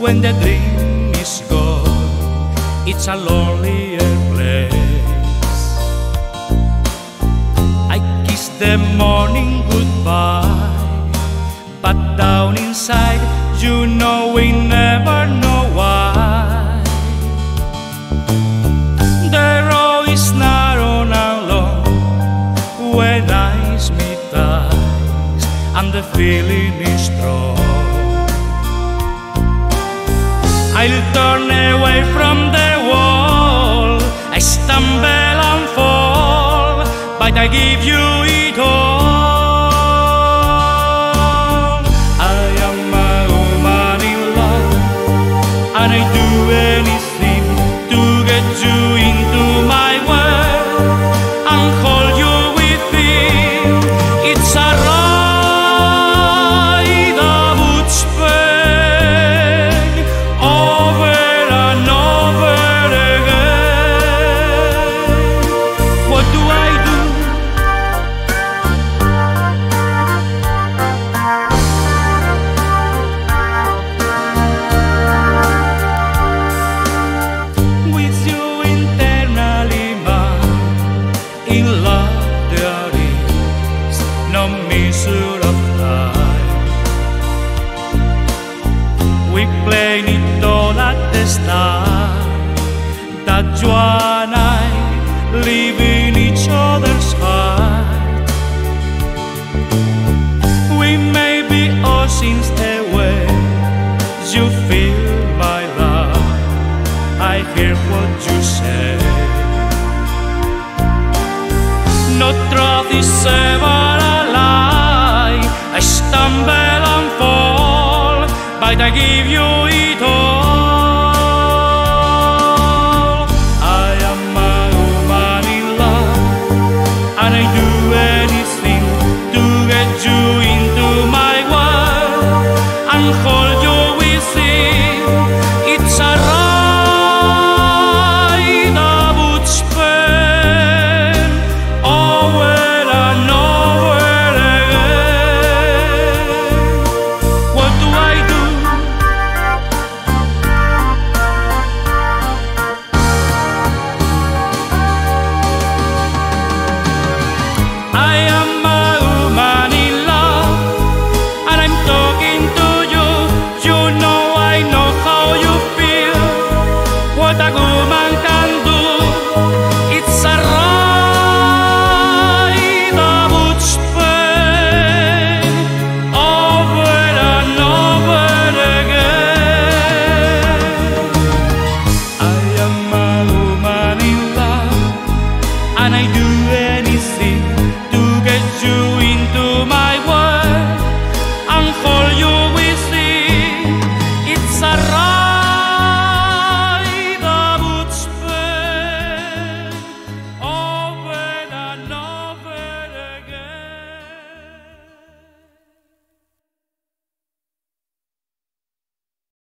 when the dream is gone, it's a lonelier place. I kiss the morning goodbye, but down inside, you know we never know why. The road is narrow and long when eyes meet eyes, and the feeling is strong. I'll turn away from the wall, I stumble and fall, but I give you it all. I am a woman in love, and I do anything to get you into my world and hold you within. It's a ride I would spend over and over again. What do I do? With you internally mine, in love there is no measure of time. We played it all at the start, that you and I live in each other's heart. We may be oceans away, you feel my love, I hear what you say. No truth is ever a lie, I stumble and fall, but I give you it all.